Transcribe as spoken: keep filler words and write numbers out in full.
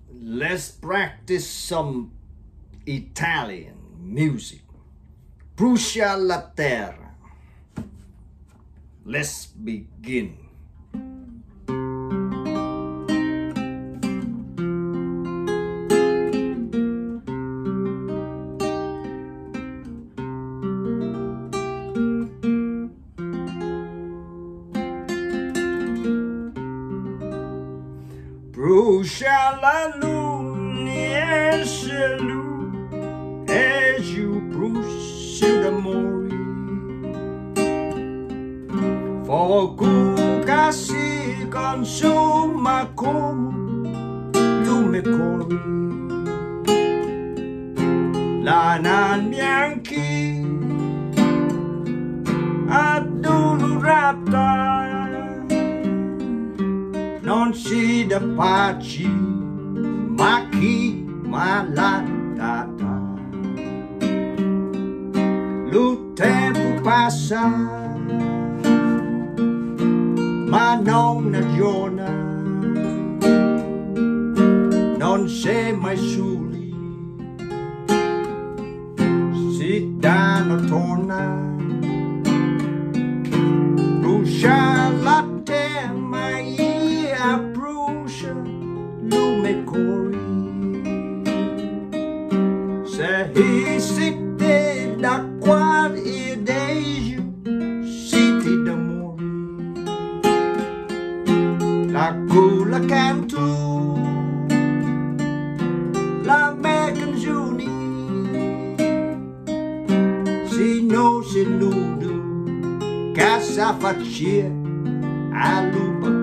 let's practice some Italian music. Brucia La Terra. Let's begin. Brucia la luna e cielo e giù brucia d'amore fuoco che si consuma come lume cuore la nan bianchi addolorata non si dà pace, ma chi malatata. Il tempo passa, ma non ragiona, non sei mai soli, si danno torna. Brucia la terra, brucia lume cuore se siete da qua e dejo siete d'amore la cola canto la mia canzone se non si nudo che sa faccia a lupa